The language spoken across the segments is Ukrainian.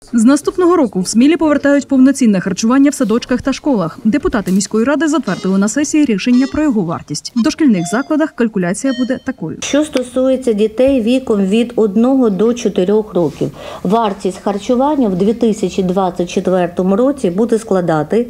З наступного року в Смілі повертають повноцінне харчування в садочках та школах. Депутати міської ради затвердили на сесії рішення про його вартість. В дошкільних закладах калькуляція буде такою. Що стосується дітей віком від 1 до 4 років, вартість харчування в 2024 році буде складати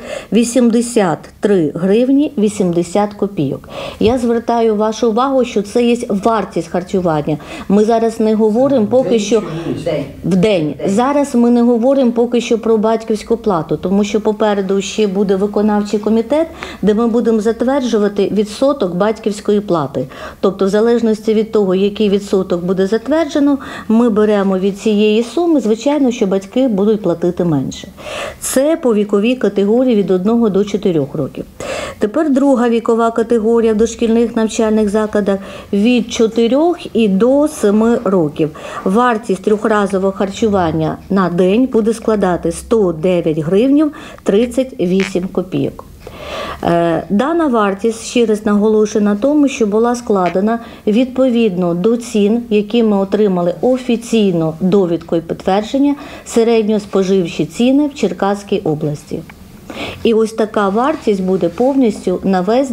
83 гривні 80 копійок. Я звертаю вашу увагу, що це є вартість харчування. Ми зараз не говоримо поки що в день. Зараз ми не говоримо поки що про батьківську плату, тому що попереду ще буде виконавчий комітет, де ми будемо затверджувати відсоток батьківської плати. Тобто в залежності від того, який відсоток буде затверджено, ми беремо від цієї суми, звичайно, що батьки будуть платити менше. Це по віковій категорії від 1 до 4 років. Тепер друга вікова категорія в дошкільних навчальних закладах від 4 і до 7 років. Вартість трьохразового харчування на день буде складати 109 гривнів 38 копійок. Дана вартість, ще раз наголошую на тому, що була складена відповідно до цін, які ми отримали офіційно довідкою підтвердження середньоспоживчі ціни в Черкаській області. І ось така вартість буде повністю на весь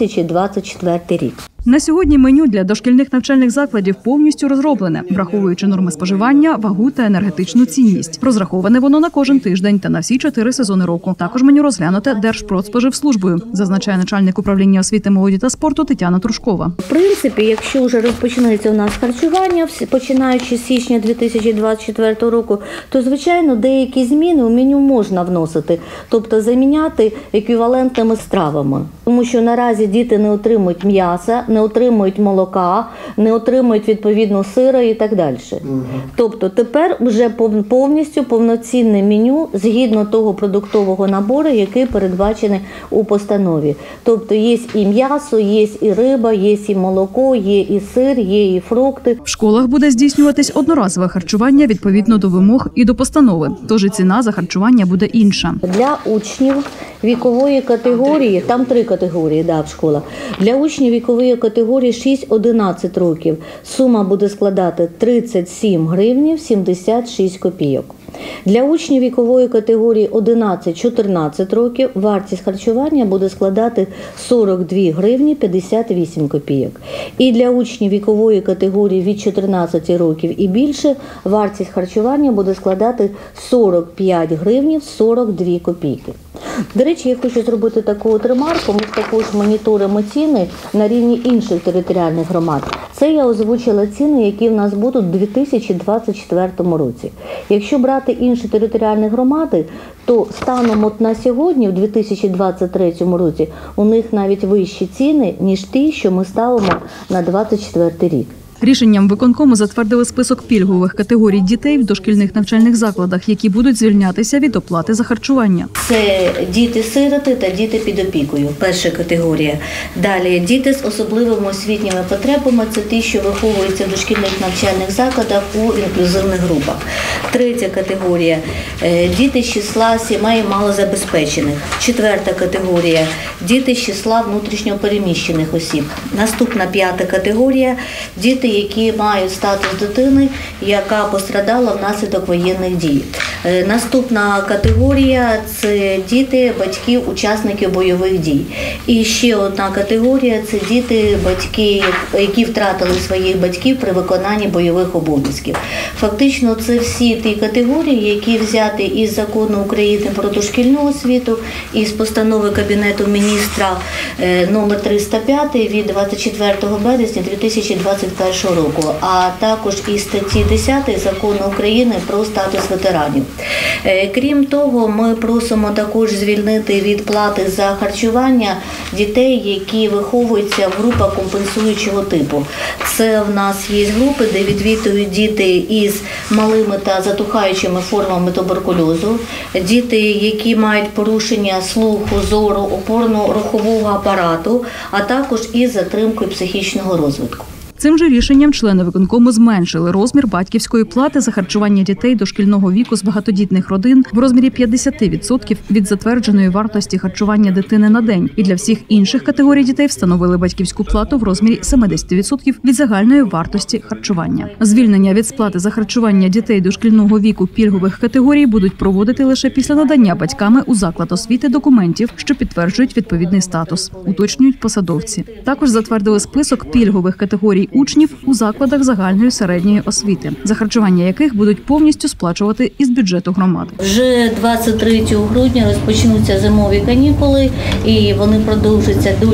2024 рік. На сьогодні меню для дошкільних навчальних закладів повністю розроблене, враховуючи норми споживання, вагу та енергетичну цінність. Розраховане воно на кожен тиждень та на всі 4 сезони року. Також меню розглянуте Держпродспоживслужбою, зазначає начальник управління освіти, молоді та спорту Тетяна Трушкова. В принципі, якщо вже розпочнеться у нас харчування, починаючи з січня 2024 року, то, звичайно, деякі зміни у меню можна вносити, тобто заміняти еквівалентними стравами. Тому що наразі діти не отримують м'яса, не отримують молока, не отримують відповідно сира і так далі. Тобто тепер вже повністю повноцінне меню згідно того продуктового набору, який передбачений у постанові. Тобто є і м'ясо, є і риба, є і молоко, є і сир, є і фрукти. В школах буде здійснюватись одноразове харчування відповідно до вимог і до постанови. Тож і ціна за харчування буде інша. Для учнів вікової категорії, там 3 категорії в школах, для учнів вікової категорії 6-11 років сума буде складати 37 гривнів 76 копійок. Для учнів вікової категорії 11-14 років вартість харчування буде складати 42 гривні 58 копійок. І для учнів вікової категорії від 14 років і більше вартість харчування буде складати 45 гривнів 42 копійки. До речі, я хочу зробити таку от ремарку. Ми також моніторимо ціни на рівні інших територіальних громад. Це я озвучила ціни, які в нас будуть у 2024 році. Якщо брати інші територіальні громади, то станом от на сьогодні, в 2023 році, у них навіть вищі ціни, ніж ті, що ми ставимо на 2024 рік. Рішенням виконкому затвердили список пільгових категорій дітей в дошкільних навчальних закладах, які будуть звільнятися від оплати за харчування. Це діти-сироти та діти під опікою, перша категорія. Далі діти з особливими освітніми потребами – це ті, що виховуються в дошкільних навчальних закладах у інклюзивних групах. Третя категорія – діти з числа сімей малозабезпечених. Четверта категорія – діти з числа внутрішньопереміщених осіб. Наступна 5-та категорія – діти, які мають статус дитини, яка пострадала внаслідок воєнних дій. Наступна категорія – це діти батьків учасників бойових дій. І ще одна категорія – це діти, батьки, які втратили своїх батьків при виконанні бойових обов'язків. Фактично, це всі ті категорії, які взяті із Закону України про дошкільну освіту, із постанови Кабінету міністра номер 305 від 24 березня 2021 року, а також із статті 10 Закону України про статус ветеранів. Крім того, ми просимо також звільнити від плати за харчування дітей, які виховуються в групах компенсуючого типу. Це в нас є групи, де відвідують діти із малими та затухаючими формами туберкульозу, діти, які мають порушення слуху, зору, опорно-рухового апарату, а також із затримкою психічного розвитку. Цим же рішенням члени виконкому зменшили розмір батьківської плати за харчування дітей дошкільного віку з багатодітних родин в розмірі 50% від затвердженої вартості харчування дитини на день. І для всіх інших категорій дітей встановили батьківську плату в розмірі 70% від загальної вартості харчування. Звільнення від сплати за харчування дітей дошкільного віку пільгових категорій будуть проводити лише після надання батьками у заклад освіти документів, що підтверджують відповідний статус, уточнюють посадовці. Також затвердили список пільгових категорій учнів у закладах загальної середньої освіти, за харчування яких будуть повністю сплачувати із бюджету громад. Вже 23 грудня розпочнуться зимові канікули і вони продовжаться до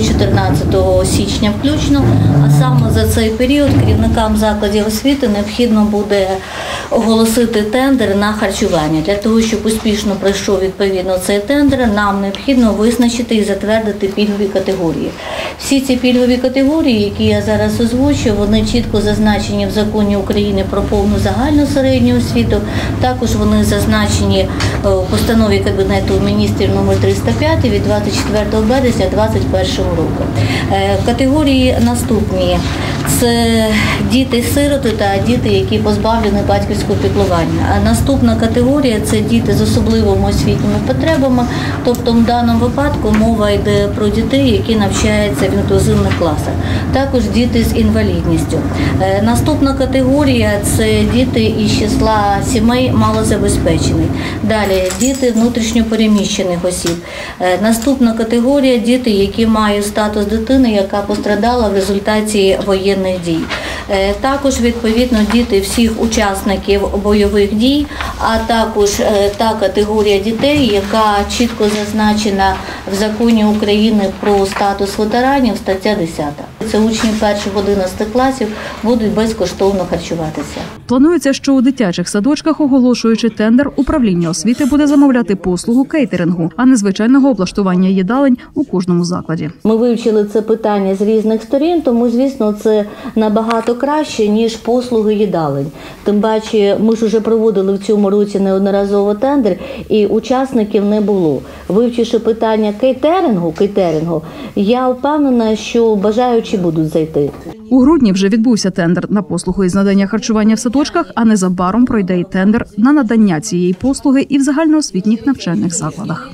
14 січня включно. А саме за цей період керівникам закладів освіти необхідно буде оголосити тендер на харчування. Для того, щоб успішно пройшов відповідно цей тендер, нам необхідно визначити і затвердити пільгові категорії. Всі ці пільгові категорії, які я зараз озвучу, вони чітко зазначені в Законі України про повну загальну середню освіту. Також вони зазначені в постанові Кабінету міністрів номер 305 від 24 березня 2021 року. Категорії наступні. Це діти-сироти та діти, які позбавлені батьківського піклування. А наступна категорія – це діти з особливими освітніми потребами, тобто в даному випадку мова йде про дітей, які навчаються в інклюзивних класах. Також діти з інвалідністю. Наступна категорія – це діти із числа сімей малозабезпечених. Далі – діти внутрішньопереміщених осіб. Наступна категорія – діти, які мають статус дитини, яка пострадала в результаті воєнних дій. Також, відповідно, діти всіх учасників бойових дій, а також та категорія дітей, яка чітко зазначена в Законі України про статус ветеранів, стаття 10. Це учні 1-11 класів будуть безкоштовно харчуватися. Планується, що у дитячих садочках, оголошуючи тендер, управління освіти буде замовляти послугу кейтерингу, а не звичайного облаштування їдалень у кожному закладі. Ми вивчили це питання з різних сторін, тому, звісно, це набагато краще, ніж послуги їдалень. Тим паче, ми ж вже проводили в цьому році неодноразово тендер, і учасників не було. Вивчивши питання кейтерингу, я впевнена, що бажаючі будуть зайти. У грудні вже відбувся тендер на послугу із надання харчування в садочках, а незабаром пройде й тендер на надання цієї послуги і в загальноосвітніх навчальних закладах.